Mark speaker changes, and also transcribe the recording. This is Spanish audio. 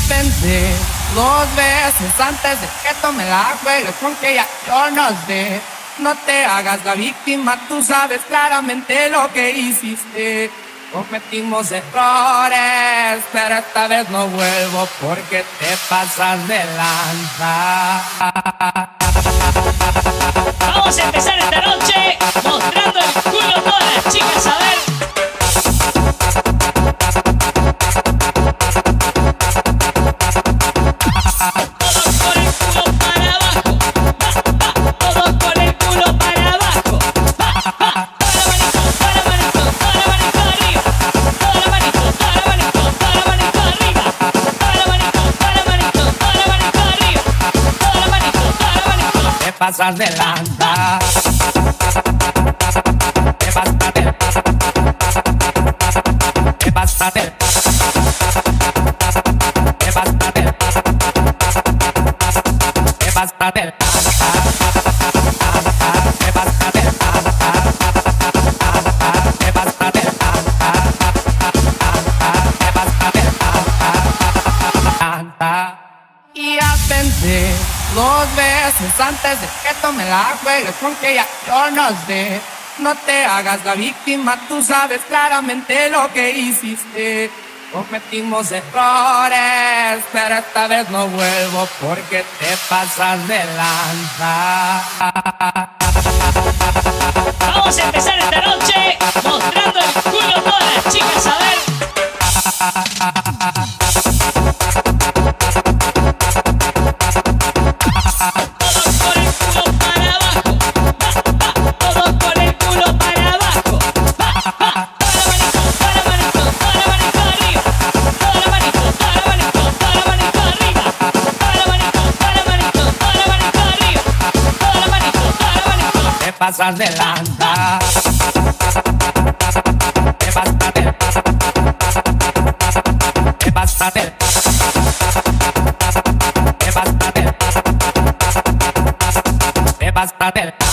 Speaker 1: pensé 2 veces antes de que tome la juegues, porque ya yo no sé. No te hagas la víctima, tú sabes claramente lo que hiciste. Cometimos errores, pero esta vez no vuelvo porque te pasas de lanza.
Speaker 2: Vamos a empezar esta noche mostrando el culo a todas las chicas, a ver.
Speaker 1: Pasas de lanza. Te pasaste. Te pasaste. Te pasaste. Te pasaste. Te pasaste. Te pasaste. Y ya pensé 2 veces antes de que tome la juegues, porque ya yo no sé. No te hagas la víctima, tú sabes claramente lo que hiciste. Cometimos errores, pero esta vez no vuelvo porque te pasas de lanza.
Speaker 2: Vamos a empezar esta noche mostrando el culo a todas las chicas, a ver.
Speaker 1: Pasas de lanza. Te pasaste. Te pasaste. Te pasaste. Te pasaste.